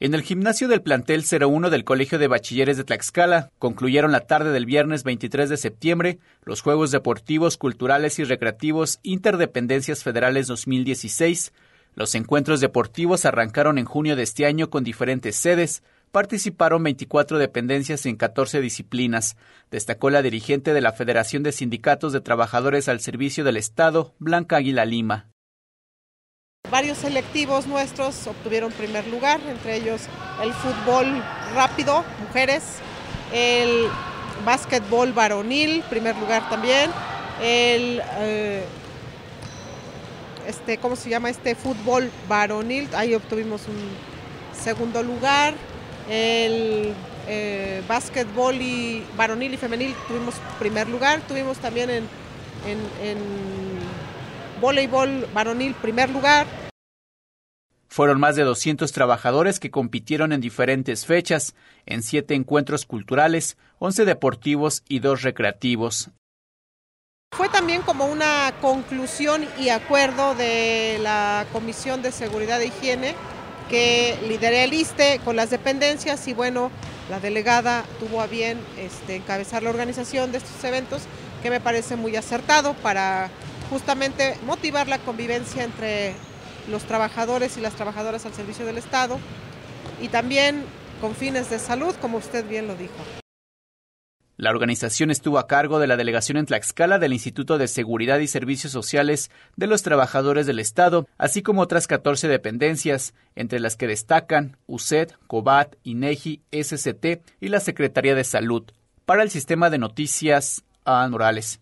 En el gimnasio del plantel 01 del Colegio de Bachilleres de Tlaxcala, concluyeron la tarde del viernes 23 de septiembre los Juegos Deportivos, Culturales y Recreativos Interdependencias Federales 2016. Los encuentros deportivos arrancaron en junio de este año con diferentes sedes. Participaron 24 dependencias en 14 disciplinas, destacó la dirigente de la Federación de Sindicatos de Trabajadores al Servicio del Estado, Blanca Águila Lima. Varios selectivos nuestros obtuvieron primer lugar, entre ellos el fútbol rápido, mujeres, el básquetbol varonil, primer lugar también, el fútbol varonil, ahí obtuvimos un segundo lugar, el básquetbol varonil y femenil tuvimos primer lugar, tuvimos también en voleibol varonil primer lugar. Fueron más de 200 trabajadores que compitieron en diferentes fechas, en 7 encuentros culturales, 11 deportivos y 2 recreativos. Fue también como una conclusión y acuerdo de la Comisión de Seguridad e Higiene que lideré el ISSSTE con las dependencias y bueno, la delegada tuvo a bien encabezar la organización de estos eventos, que me parece muy acertado para justamente motivar la convivencia entre los trabajadores y las trabajadoras al servicio del Estado y también con fines de salud, como usted bien lo dijo. La organización estuvo a cargo de la delegación en Tlaxcala del Instituto de Seguridad y Servicios Sociales de los Trabajadores del Estado, así como otras 14 dependencias, entre las que destacan USED, COBAT, INEGI, SCT y la Secretaría de Salud. Para el Sistema de Noticias, Adán Morales.